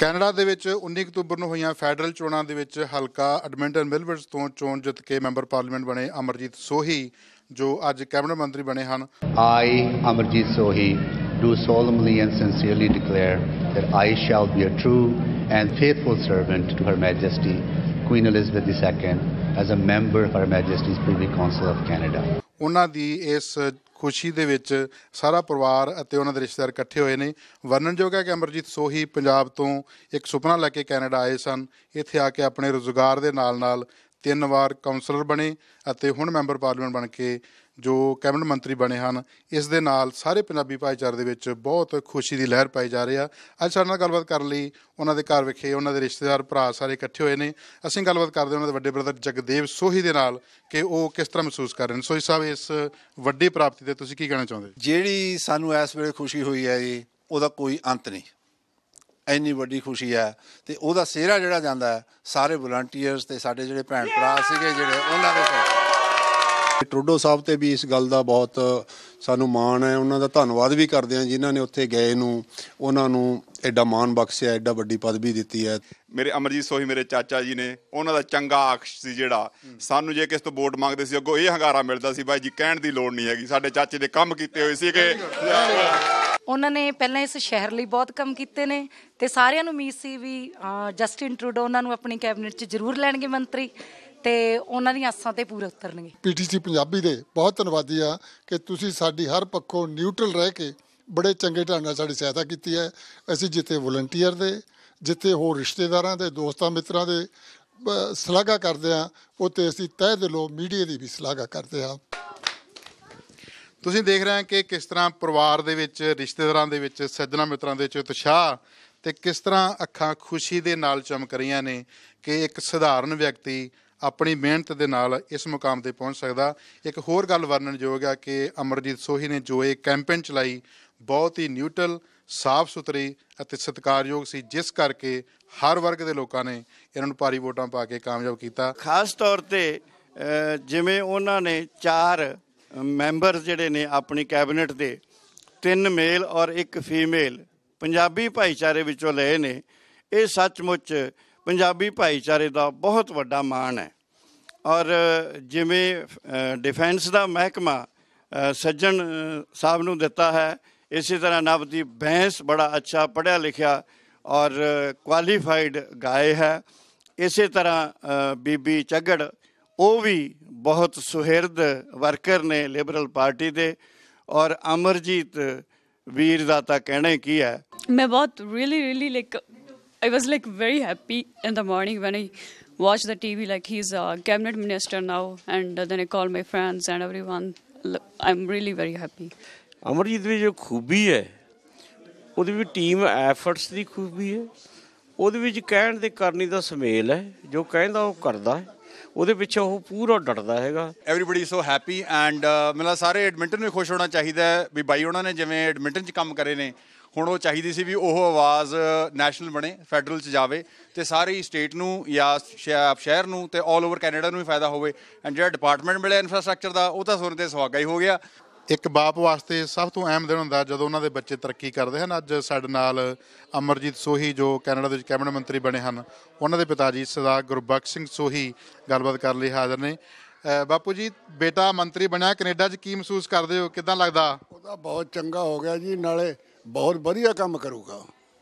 Canada ਦੇ ਵਿੱਚ 19 October ਨੂੰ ਹੋਈਆਂ ਫੈਡਰਲ ਚੋਣਾਂ ਦੇ ਵਿੱਚ ਹਲਕਾ ਐਡਮਿੰਟਨ ਮਿਲਵਰਡਸ ਤੋਂ ਚੋਣ ਜਿੱਤ ਕੇ ਮੈਂਬਰ ਪਾਰਲੀਮੈਂਟ ਬਣੇ ਅਮਰਜੀਤ ਸੋਹੀ ਜੋ ਅੱਜ ਕੈਬਨਿਟ ਮੰਤਰੀ ਬਣੇ ਹਨ। I, Amarjeet Sohi, do solemnly and sincerely declare that I shall be a true and faithful servant to Her Majesty Queen Elizabeth II as a member of Her Majesty's Privy Council of Canada. ਉਹਨਾਂ ਦੀ ਇਸ ਖੁਸ਼ੀ ਦੇ ਵਿੱਚ ਸਾਰਾ ਪਰਿਵਾਰ ਅਤੇ ਉਹਨਾਂ ਦੇ ਰਿਸ਼ਤੇਦਾਰ ਇਕੱਠੇ ਹੋਏ ਨੇ। ਵਰਣਨਯੋਗ ਹੈ ਕਿ ਅਮਰਜੀਤ ਸੋਹੀ ਪੰਜਾਬ ਤੋਂ ਇੱਕ ਸੁਪਨਾ ਲੈ ਕੇ ਕੈਨੇਡਾ ਆਏ ਸਨ। ਇੱਥੇ ਆ ਕੇ ਆਪਣੇ ਰੁਜ਼ਗਾਰ ਦੇ ਨਾਲ 3 ਵਾਰ ਕਾਉਂਸਲਰ ਬਣੇ ਅਤੇ ਹੁਣ ਮੈਂਬਰ ਪਾਰਲੀਮੈਂਟ ਬਣ ਕੇ ਜੋ ਕੈਬਨਿਟ ਮੰਤਰੀ ਬਣੇ ਹਨ। ਇਸ ਦੇ ਨਾਲ ਸਾਰੇ ਪੰਜਾਬੀ ਭਾਈਚਾਰੇ ਦੇ ਵਿੱਚ ਬਹੁਤ ਖੁਸ਼ੀ ਦੀ ਲਹਿਰ ਪਾਈ ਜਾ ਰਹੀ ਆ। ਅੱਜ ਸਾਡੇ ਨਾਲ ਗੱਲਬਾਤ ਕਰਨ ਲਈ ਉਹਨਾਂ ਦੇ ਘਰ ਵਿਖੇ ਉਹਨਾਂ ਦੇ ਰਿਸ਼ਤੇਦਾਰ ਭਰਾ ਸਾਰੇ ਇਕੱਠੇ ਹੋਏ ਨੇ। ਅਸੀਂ ਗੱਲਬਾਤ ਕਰਦੇ ਉਹਨਾਂ ਦੇ ਵੱਡੇ ਬ੍ਰਦਰ ਜਗਦੇਵ ਸੋਹੀ ਦੇ ਨਾਲ ਕਿ ਉਹ ਕਿਸ ਤਰ੍ਹਾਂ ਮਹਿਸੂਸ ਕਰ ਰਹੇ ਨੇ। ਸੋਹੀ ਸਾਹਿਬ, ਇਸ ਵੱਡੀ ਪ੍ਰਾਪਤੀ ਤੇ ਤੁਸੀਂ ਕੀ ਕਹਿਣਾ ਚਾਹੁੰਦੇ? ਜਿਹੜੀ ਸਾਨੂੰ ਇਸ ਵੇਲੇ ਖੁਸ਼ੀ ਹੋਈ ਹੈ ਜੀ, ਉਹਦਾ ਕੋਈ ਅੰਤ ਨਹੀਂ। ਇੰਨੀ ਵੱਡੀ ਖੁਸ਼ੀ ਹੈ ਅਤੇ ਉਹਦਾ ਸਿਹਰਾ ਜਿਹੜਾ ਜਾਂਦਾ ਹੈ ਸਾਰੇ ਵਲੰਟੀਅਰਸ ਅਤੇ ਸਾਡੇ ਜਿਹੜੇ ਭੈਣ ਭਰਾ ਸੀਗੇ ਜਿਹੜੇ ਉਹਨਾਂ ਦੇ ਟਰੂਡੋ ਸਾਹਿਬ 'ਤੇ ਵੀ ਇਸ ਗੱਲ ਦਾ ਬਹੁਤ ਸਾਨੂੰ ਮਾਣ ਹੈ। ਉਹਨਾਂ ਦਾ ਧੰਨਵਾਦ ਵੀ ਕਰਦੇ ਹਾਂ ਜਿਨ੍ਹਾਂ ਨੇ ਉੱਥੇ ਗਏ ਨੂੰ ਉਹਨਾਂ ਨੂੰ ਐਡਾ ਮਾਣ ਬਖਸ਼ਿਆ, ਐਡਾ ਵੱਡੀ ਪਦਵੀ ਦਿੱਤੀ ਹੈ। ਮੇਰੇ ਅਮਰਜੀਤ ਸੋਹੀ ਮੇਰੇ ਚਾਚਾ ਜੀ ਨੇ, ਉਹਨਾਂ ਦਾ ਚੰਗਾ ਅਕਸ਼ ਸੀ ਜਿਹੜਾ ਸਾਨੂੰ ਜੇ ਕਿਸੇ ਤੋਂ ਵੋਟ ਮੰਗਦੇ ਸੀ ਅੱਗੋਂ ਇਹ ਹੰਗਾਰਾ ਮਿਲਦਾ ਸੀ, ਬਾਈ ਜੀ ਕਹਿਣ ਦੀ ਲੋੜ ਨਹੀਂ ਹੈਗੀ, ਸਾਡੇ ਚਾਚੇ ਦੇ ਕੰਮ ਕੀਤੇ ਹੋਏ ਸੀ ਕਿ ਉਹਨਾਂ ਨੇ ਪਹਿਲਾਂ ਇਸ ਸ਼ਹਿਰ ਲਈ ਬਹੁਤ ਕੰਮ ਕੀਤੇ ਨੇ ਅਤੇ ਸਾਰਿਆਂ ਨੂੰ ਉਮੀਦ ਸੀ ਵੀ ਜਸਟਿਨ ਟਰੂਡੋ ਉਹਨਾਂ ਨੂੰ ਆਪਣੀ ਕੈਬਨਿਟ 'ਚ ਜ਼ਰੂਰ ਲੈਣਗੇ ਮੰਤਰੀ ਅਤੇ ਉਹਨਾਂ ਦੀਆਂ ਆਸਾਂ 'ਤੇ ਪੂਰੇ ਉਤਰਨਗੇ। PTC ਪੰਜਾਬੀ ਦੇ ਬਹੁਤ ਧੰਨਵਾਦੀ ਆ ਕਿ ਤੁਸੀਂ ਸਾਡੀ ਹਰ ਪੱਖੋਂ ਨਿਊਟਰਲ ਰਹਿ ਕੇ ਬੜੇ ਚੰਗੇ ਢੰਗ ਨਾਲ ਸਾਡੀ ਸਹਾਇਤਾ ਕੀਤੀ ਹੈ। ਅਸੀਂ ਜਿੱਥੇ ਵਲੰਟੀਅਰ ਦੇ, ਜਿੱਥੇ ਹੋਰ ਰਿਸ਼ਤੇਦਾਰਾਂ ਦੇ, ਦੋਸਤਾਂ ਮਿੱਤਰਾਂ ਦੇ ਸ਼ਲਾਘਾ ਕਰਦੇ ਹਾਂ, ਉੱਥੇ ਅਸੀਂ ਤਹਿ ਦਿਲੋਂ ਮੀਡੀਆ ਦੀ ਵੀ ਸ਼ਲਾਘਾ ਕਰਦੇ ਹਾਂ। ਤੁਸੀਂ ਦੇਖ ਰਹੇ ਹੋ ਕਿ ਕਿਸ ਤਰ੍ਹਾਂ ਪਰਿਵਾਰ ਦੇ ਵਿੱਚ, ਰਿਸ਼ਤੇਦਾਰਾਂ ਦੇ ਵਿੱਚ, ਸੱਜਣਾ ਮਿੱਤਰਾਂ ਦੇ ਵਿੱਚ ਉਤਸ਼ਾਹ ਅਤੇ ਕਿਸ ਤਰ੍ਹਾਂ ਅੱਖਾਂ ਖੁਸ਼ੀ ਦੇ ਨਾਲ ਚਮਕ ਰਹੀਆਂ ਨੇ ਕਿ ਇੱਕ ਸਧਾਰਨ ਵਿਅਕਤੀ ਆਪਣੀ ਮਿਹਨਤ ਦੇ ਨਾਲ ਇਸ ਮੁਕਾਮ 'ਤੇ ਪਹੁੰਚ ਸਕਦਾ। ਇੱਕ ਹੋਰ ਗੱਲ ਵਰਣਨਯੋਗ ਆ ਕਿ ਅਮਰਜੀਤ ਸੋਹੀ ਨੇ ਜੋ ਇਹ ਕੈਂਪੇਨ ਚਲਾਈ ਬਹੁਤ ਹੀ ਨਿਊਟਰਲ, ਸਾਫ਼ ਸੁਥਰੀ ਅਤੇ ਸਤਿਕਾਰਯੋਗ ਸੀ, ਜਿਸ ਕਰਕੇ ਹਰ ਵਰਗ ਦੇ ਲੋਕਾਂ ਨੇ ਇਹਨਾਂ ਨੂੰ ਭਾਰੀ ਵੋਟਾਂ ਪਾ ਕੇ ਕਾਮਯਾਬ ਕੀਤਾ। ਖਾਸ ਤੌਰ 'ਤੇ ਜਿਵੇਂ ਉਹਨਾਂ ਨੇ 4 ਮੈਂਬਰ ਜਿਹੜੇ ਨੇ ਆਪਣੀ ਕੈਬਨਿਟ ਦੇ 3 ਮੇਲ ਔਰ 1 ਫੀਮੇਲ ਪੰਜਾਬੀ ਭਾਈਚਾਰੇ ਵਿੱਚੋਂ ਲਏ ਨੇ, ਇਹ ਸੱਚਮੁੱਚ ਪੰਜਾਬੀ ਭਾਈਚਾਰੇ ਦਾ ਬਹੁਤ ਵੱਡਾ ਮਾਣ ਹੈ। ਔਰ ਜਿਵੇਂ ਡਿਫੈਂਸ ਦਾ ਮਹਿਕਮਾ ਸੱਜਣ ਸਾਹਿਬ ਨੂੰ ਦਿੱਤਾ ਹੈ, ਇਸੇ ਤਰ੍ਹਾਂ ਨਵਦੀਪ ਬੈਂਸ ਬੜਾ ਅੱਛਾ ਪੜ੍ਹਿਆ ਲਿਖਿਆ ਔਰ ਕੁਆਲੀਫਾਈਡ ਗਾਏ ਹੈ। ਇਸੇ ਤਰ੍ਹਾਂ ਬੀਬੀ ਝੱਗੜ ਉਹ ਵੀ ਬਹੁਤ ਸੁਹਿਰਦ ਵਰਕਰ ਨੇ ਲਿਬਰਲ ਪਾਰਟੀ ਦੇ। ਔਰ ਅਮਰਜੀਤ ਵੀਰ ਦਾ ਤਾਂ ਕਹਿਣਾ ਕੀ ਹੈ। ਮੈਂ ਬਹੁਤ really I was very happy in the morning when I watched the TV, he's a cabinet minister now, and then I called my friends and everyone. I'm really very happy. Amarjit ਦੀ ਜੋ ਖੂਬੀ ਹੈ ਉਹਦੇ ਵਿੱਚ ਟੀਮ ਐਫਰਟਸ ਦੀ ਖੂਬੀ ਹੈ, ਉਹਦੇ ਵਿੱਚ ਕਹਿਣ ਤੇ ਕਰਨੀ ਦਾ ਸੁਮੇਲ ਹੈ, ਜੋ ਕਹਿੰਦਾ ਉਹ ਕਰਦਾ ਹੈ, ਉਹਦੇ ਪਿੱਛੇ ਉਹ ਪੂਰਾ ਡਟਦਾ ਹੈਗਾ। ਐਵਰੀਬਡੀ ਸੋ ਹੈਪੀ ਐਂਡ ਮੈਨੂੰ ਸਾਰੇ ਐਡਮਿੰਟਨ ਨੂੰ ਖੁਸ਼ ਹੋਣਾ ਚਾਹੀਦਾ ਹੈ ਵੀ ਬਾਈ ਉਹਨਾਂ ਨੇ ਜਿਵੇਂ ਐਡਮਿੰਟਨ 'ਚ ਕੰਮ ਕਰੇ ਨੇ, ਹੁਣ ਉਹ ਚਾਹੀਦੀ ਸੀ ਵੀ ਉਹ ਆਵਾਜ਼ ਨੈਸ਼ਨਲ ਬਣੇ, ਫੈਡਰਲ 'ਚ ਜਾਵੇ ਅਤੇ ਸਾਰੀ ਸਟੇਟ ਨੂੰ ਜਾਂ ਸ਼ਹਿਰ ਨੂੰ ਅਤੇ ਆਲ ਓਵਰ ਕੈਨੇਡਾ ਨੂੰ ਵੀ ਫਾਇਦਾ ਹੋਵੇ। ਐਂਡ ਜਿਹੜਾ ਡਿਪਾਰਟਮੈਂਟ ਮਿਲਿਆ ਇਨਫਰਾਸਟਰਕਚਰ ਦਾ, ਉਹ ਤਾਂ ਸੁਣ 'ਤੇ ਸੁਹਾਗਾ ਹੀ ਹੋ ਗਿਆ। ਇੱਕ ਬਾਪ ਵਾਸਤੇ ਸਭ ਤੋਂ ਅਹਿਮ ਦਿਨ ਹੁੰਦਾ ਜਦੋਂ ਉਹਨਾਂ ਦੇ ਬੱਚੇ ਤਰੱਕੀ ਕਰਦੇ ਹਨ। ਅੱਜ ਸਾਡੇ ਨਾਲ ਅਮਰਜੀਤ ਸੋਹੀ ਜੋ ਕੈਨੇਡਾ ਦੇ ਵਿੱਚ ਕੈਬਨਿਟ ਮੰਤਰੀ ਬਣੇ ਹਨ, ਉਹਨਾਂ ਦੇ ਪਿਤਾ ਜੀ ਸਰਦਾਰ ਗੁਰਬਖਸ਼ ਸੋਹੀ ਗੱਲਬਾਤ ਕਰਨ ਲਈ ਹਾਜ਼ਰ ਨੇ। ਬਾਪੂ ਜੀ, ਬੇਟਾ ਮੰਤਰੀ ਬਣਿਆ ਕੈਨੇਡਾ 'ਚ, ਕੀ ਮਹਿਸੂਸ ਕਰਦੇ ਹੋ? ਕਿੱਦਾਂ ਲੱਗਦਾ? ਉਹਦਾ ਬਹੁਤ ਚੰਗਾ ਹੋ ਗਿਆ ਜੀ, ਨਾਲੇ ਬਹੁਤ ਵਧੀਆ ਕੰਮ ਕਰੂਗਾ।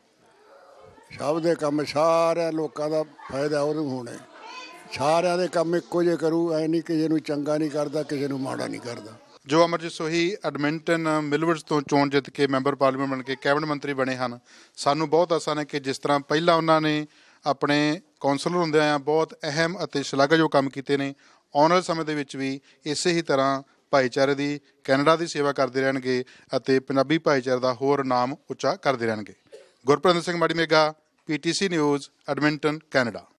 ਸਭ ਦੇ ਕੰਮ, ਸਾਰਿਆਂ ਲੋਕਾਂ ਦਾ ਫਾਇਦਾ ਉਹਨੂੰ ਹੋਣਾ। ਸਾਰਿਆਂ ਦੇ ਕੰਮ ਇੱਕੋ ਜਿਹੇ ਕਰੂ, ਐ ਨਹੀਂ ਕਿਸੇ ਨੂੰ ਚੰਗਾ ਨਹੀਂ ਕਰਦਾ, ਕਿਸੇ ਨੂੰ ਮਾੜਾ ਨਹੀਂ ਕਰਦਾ। ਜੋ ਅਮਰਜੀਤ ਸੋਹੀ ਐਡਮਿੰਟਨ ਮਿਲਵਰਡਸ ਤੋਂ ਚੋਣ ਜਿੱਤ ਕੇ ਮੈਂਬਰ ਪਾਰਲੀਮੈਂਟ ਬਣ ਕੇ ਕੈਬਨਿਟ ਮੰਤਰੀ ਬਣੇ ਹਨ, ਸਾਨੂੰ ਬਹੁਤ ਆਸਾਂ ਨੇ ਕਿ ਜਿਸ ਤਰ੍ਹਾਂ ਪਹਿਲਾਂ ਉਹਨਾਂ ਨੇ ਆਪਣੇ ਕੌਂਸਲਰ ਹੁੰਦਿਆਂ ਆ ਬਹੁਤ ਅਹਿਮ ਅਤੇ ਸ਼ਲਾਘਾਯੋਗ ਕੰਮ ਕੀਤੇ ਨੇ, ਆਉਣ ਵਾਲੇ ਸਮੇਂ ਦੇ ਵਿੱਚ ਵੀ ਇਸੇ ਹੀ ਤਰ੍ਹਾਂ ਭਾਈਚਾਰੇ ਦੀ, ਕੈਨੇਡਾ ਦੀ ਸੇਵਾ ਕਰਦੇ ਰਹਿਣਗੇ ਅਤੇ ਪੰਜਾਬੀ ਭਾਈਚਾਰੇ ਦਾ ਹੋਰ ਨਾਮ ਉੱਚਾ ਕਰਦੇ ਰਹਿਣਗੇ। Gurbhalinder Singh Mari Mega, PTC news, Edmonton, Canada.